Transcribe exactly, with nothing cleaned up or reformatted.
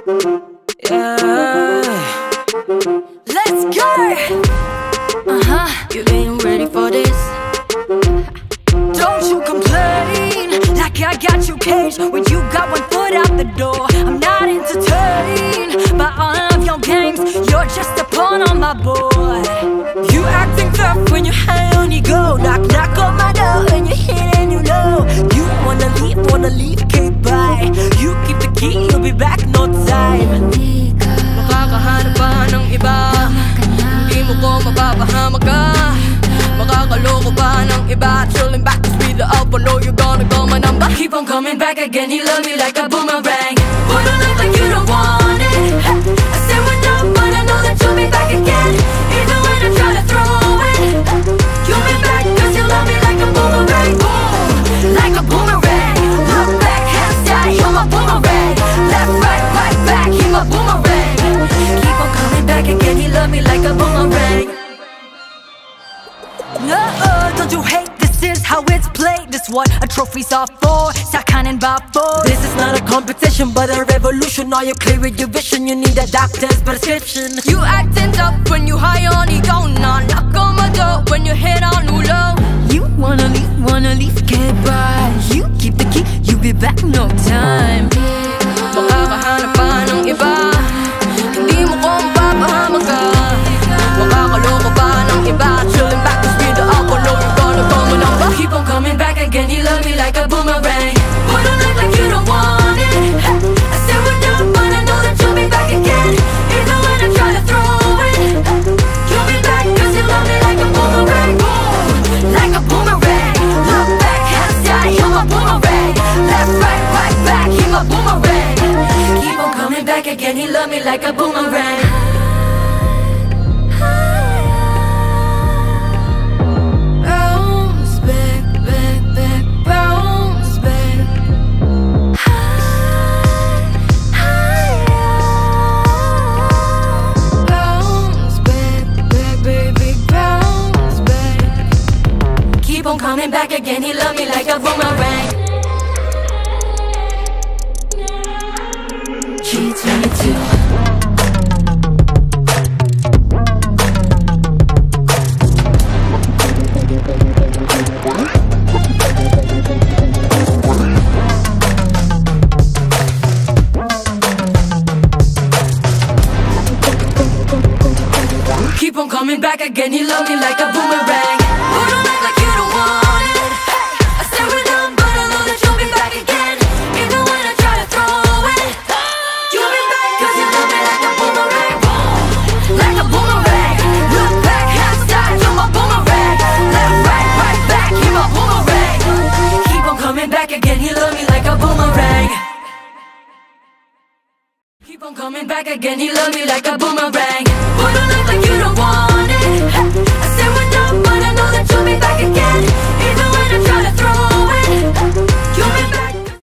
Yeah. Let's go. Uh-huh. You ain't ready for this. Don't you complain like I got you caged when you got one foot out the door. I'm not entertained by all of your games. You're just a pawn on my board. You acting tough when you high on your go. Knock, knock on my door and you hit and you know. You wanna leave, wanna leave, can't buy. You keep the key, you'll be back no time. Makakahanap ba ng iba? Hindi mo ko mapapahamak ka. Makakaloko ba ng iba? Chilling back to speed up, I know you're gonna go my number. Keep on coming back again, he love me like a boomerang. Boy, don't look like you don't want it. I said we're done, but I know that you'll be back again. Even when I try to throw it, you'll be back cause you love me like a boomerang. Boom, like a boomerang. Look back, hands down, you're my boomerang. Left, right, right back, you're my boomerang. Keep on coming back again, he love me like a boomerang. No, don't you hate, this is how it's played. This what a trophy's are for, Sakanin ba for. This is not a competition but a revolution. Are you clear with your vision? You need a doctor's prescription. You acting tough when you high on ego. Nah, knock on my door when you hit on ulo. You wanna leave, wanna leave, get by. You keep the key, you be back no time. Makakahanap pa ng iba. Hindi mo ko mapapahamak ka. Makakaloko pa ng iba. Chilling back to speed up, I know you're gonna go my number. Keep on coming back again, you love me like a boomerang. Boy, don't look like you don't want it. I said we're done, but I know that you'll be back again. Even when I try to throw it, you'll be back cause you love me like a boomerang. Boom, like a boomerang. Look back, hands down, you're my boomerang. Left, right, right back, you're my boomerang. Keep on coming back again, he love me like a boomerang. Coming back again, he love me like a boomerang. G twenty-two. Keep on coming back again, he love me like a boomerang. Oh, don't act like you don't want it. I said we're done, but I know that you'll be back again. Even when I try to throw it, you'll be back cause you love me like a boomerang. Boom, like a boomerang. Look back, hands down, you're my boomerang. Left, right, right back, you're my boomerang. Keep on coming back again, he love me like a boomerang. Keep on coming back again, he love me like a boomerang. Boy, don't look like you don't want